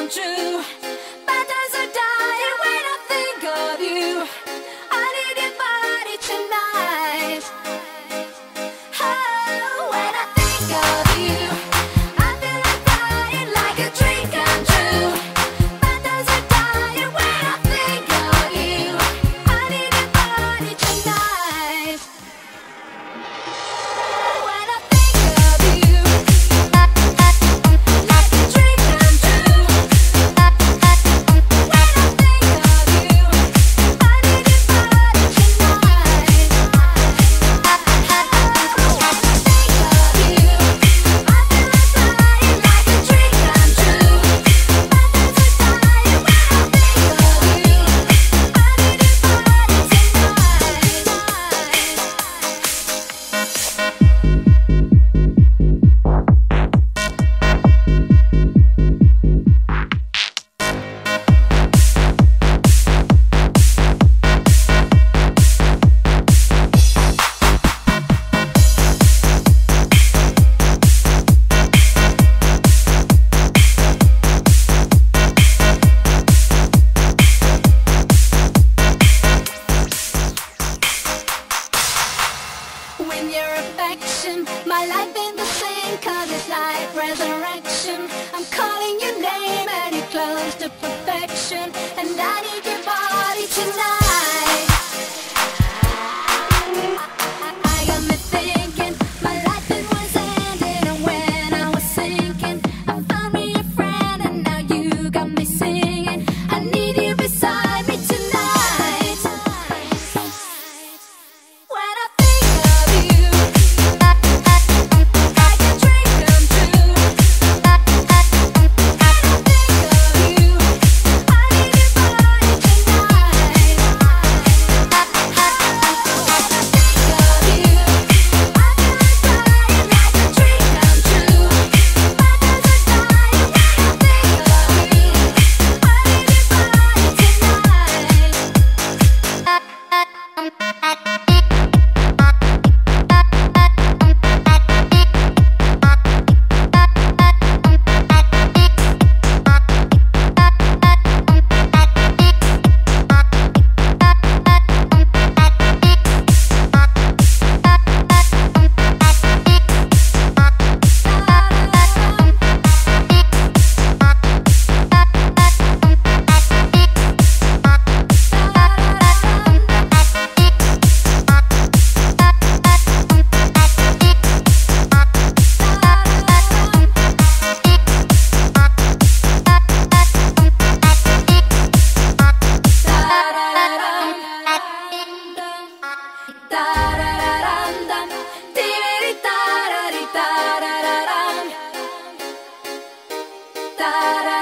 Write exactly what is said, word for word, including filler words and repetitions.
come true. Bad times are dying when I think of you. I need your body tonight. Oh, when I think of you, I feel like dying, like a dream come true. Bad times are dying when I think of you. I need your body tonight. When I think of you, like a dream come true. When I think of you, I need your body when your affection, my life ain't the same, cause it's like resurrection. I'm calling your name and you're close to perfection, and I need your body tonight. I got me thinking, my life it was ending, and when I was sinking, I found me a friend, and now you got me singing. I need you beside me tonight. When I think of you, like a dream come true. When I think of you, I need your body tonight. When I think of you, I feel like dying, like a dream come true. Bad times are dying when I think of you. I need your body da da